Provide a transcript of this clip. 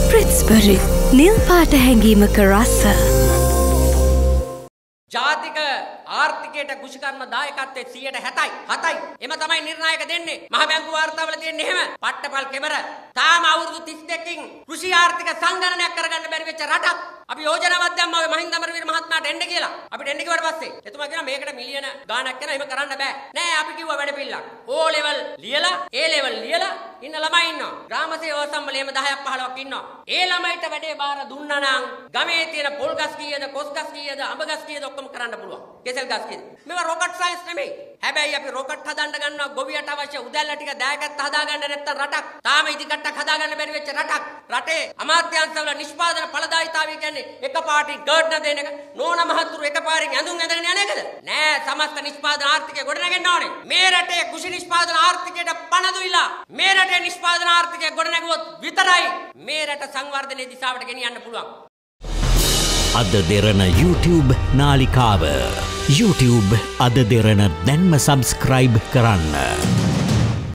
ප්‍රිට්ස්බරි නිල් පාට හැඟීමක රස. ජාතික ආර්ථිකයට කෘෂිකර්ම දායකත්වයේ 7%යි. එම තමයි නිර්ණායක දෙන්නේ. මහ බැංකුව වාර්තාවල තියෙන්නේ එහෙම. පට්ටපල් කෙමර. තාම අවුරුදු 32කින් කෘෂි ආර්ථික සංගණනයක් කරගන්න බැරි වෙච්ච රටක්. අපි යෝජනාවක් දැම්මා ඔය මහින්ද අමරවීර මහත්මයාට එන්න කියලා. අපිට එන්න කිව්වට පස්සේ එතුමා කියනවා මේකට මිලියන ගාණක් යනවා. එහෙම කරන්න බෑ. නෑ අපි කිව්වා වැඩ පිළිලක්. O level ලියලා A level ලියලා ඉන්න ළමයි ඉන්නවා. ග්‍රාම සේවා සම්මලයේ 10ක් 15ක් ඉන්නවා. ඒ ළමයිට වැඩේ බාර දුන්නා නම් ගමේ තියෙන පොල් ගස් කීයද, කොස් ගස් කීයද, අඹ ගස් කීයද ඔක්කොම කරන්න පුළුවන්. කෙසෙල් ගස් කීයද. මේවා රොකට් සයන්ස් නෙමෙයි. හැබැයි අපි රොකට් හදන්න ගන්නවා ගොවියට අවශ්‍ය උදැල්ල ටික දෑගත්ත හදාගන්න නැත්තම් රටක් තාම ඉදිකටක් හදාගන්න බැරි වෙච්ච රටක්. රටේ අමාත්‍යාංශවල නිෂ්පාදන ඵලදායීතාවය කියන්නේ එකපාරටින් ගර්ඩ්න දෙන එක නෝන මහතුරු එකපාරින් ඇඳුම් ඇඳගෙන යන එකද? නෑ, සමස්ත නිෂ්පාදන ආර්ථිකය ගොඩනගෙන්න ඕනේ. මේ රටේ කෘෂි නිෂ්පාදන ආර්ථිකයට පණ දුවිලා මේ රටේ නිෂ්පාදන ආර්ථිකය ගොඩනගුවොත් විතරයි මේ රට සංවර්ධනයේ දිශාවට ගෙනියන්න පුළුවන්. අද දෙරණ YouTube නාලිකාව YouTube අද දෙරණ දැන්ම සබස්ක්‍රයිබ් කරන්න.